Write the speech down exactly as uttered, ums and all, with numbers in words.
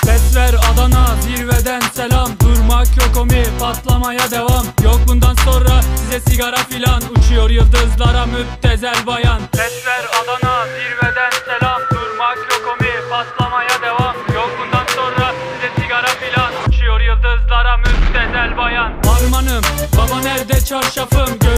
Ses ver Adana, zirveden selam. Durmak yok omi, patlamaya devam. Yok bundan sonra size sigara filan. Uçuyor yıldızlara müptezel bayan. Ses ver Adana, zirveden selam. Durmak yok omi, patlamaya devam. Yok bundan sonra size sigara filan. Uçuyor yıldızlara müptezel bayan. Harmanım, baba nerede çarşafım?